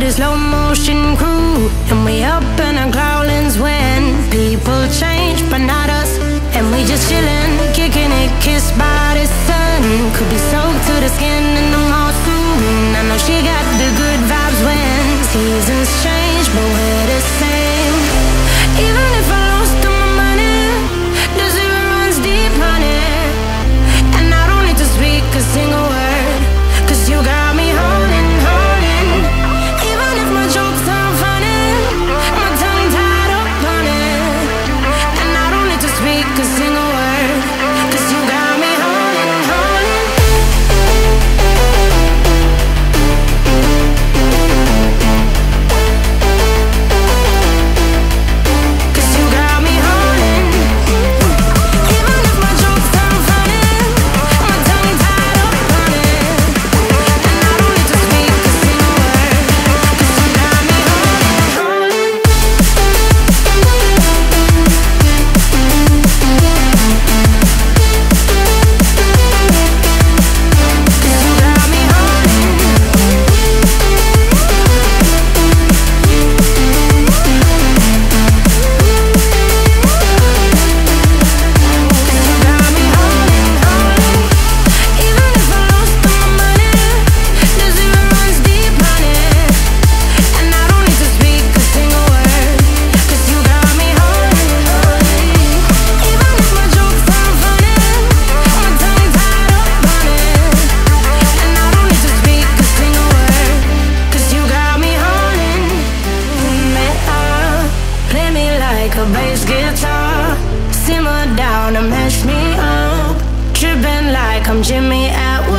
a slow motion crew, and we up in our growlings when people change, but not us. And we just chillin', kicking it, kissed by the sun. Could be soaked to the skin in the mall soon. I know she got the good vibes when seasons change, but we're the same. Even if I lost all my money, the zero runs deep, honey. And I don't need to speak a single word, 'cause you got me holding, holding. Even if my jokes aren't funny, my tongue tied up on it. And I don't need to speak a single word, 'cause you got me holding, holding. 'Cause you got me holding. Even if my jokes aren't funny, my tongue tied up on it. And I don't need to speak a single word, 'cause you got me holding, holding. 'Cause you got me holding. You got me holding, holding. Even if I lost all my money, the zero runs deep, honey. And I don't need to speak a single word, 'cause you got me holding, holding. Even if my jokes aren't funny, my tongue tied up on it. And I don't need to speak a single word, 'cause you got me holding me up. Play me like a bass guitar, simmer down and mash me up. Tripping like I'm Jimmy at